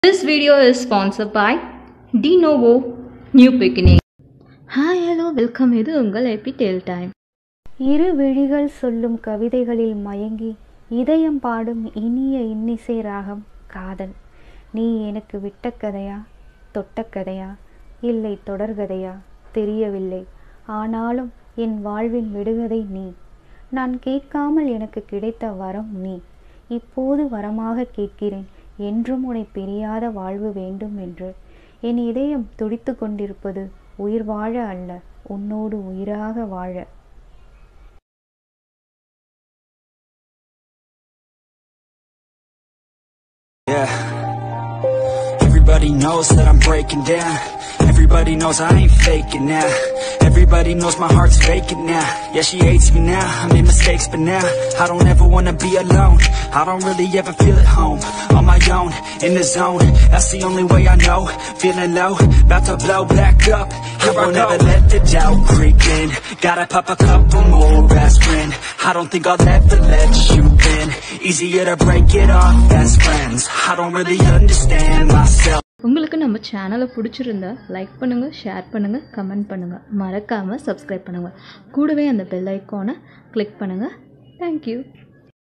This video is sponsored by De Novo New Beginning. Hi, hello, welcome. இது உங்கள் Happy Tale Time. இரு விழிகள் சொல்லும் கவிதைகளில் மயங்கி இதயம் பாடும் இனிய இன்னிசை ராகம் காதல். நீ எனக்கு விட்ட கதையா, தொட்ட கதையா, இல்லை தொடர்கதையா தெரியவில்லை. ஆனாலும் என் வாழ்வின் விடுகதை நீ. நான் கேட்காமல் எனக்கு கிடைத்த வரம் நீ. இப்போது வரமாக கேட்கிறேன், என்றும் உன்னை பிரியாத வாழ்வு வேண்டும் என்று. என் இதயம் துடித்து கொண்டிருப்பது உயிர் வாழ அல்ல, உன்னோடு உயிராக வாழ. Yeah. Everybody knows that I'm breaking down. Everybody knows I ain't faking now. Everybody knows my heart's faking now. Yeah, she hates me now, I made mistakes but now I don't ever wanna be alone. I don't really ever feel at home. On my own, in the zone, that's the only way I know. Feeling low, about to blow back up. I won't ever let the doubt creep in. Gotta pop a couple more aspirin. I don't think I'll ever let you in. Easier to break it off best friends. I don't really understand myself. உங்களுக்கு நம்ம சேனலை பிடிச்சிருந்தா like பண்ணுங்க, share பண்ணுங்க, comment பண்ணுங்க, மறக்காம subscribe பண்ணுங்க. கூடவே அந்த பெல் ஐகானை கிளிக் பண்ணுங்க. Thank you.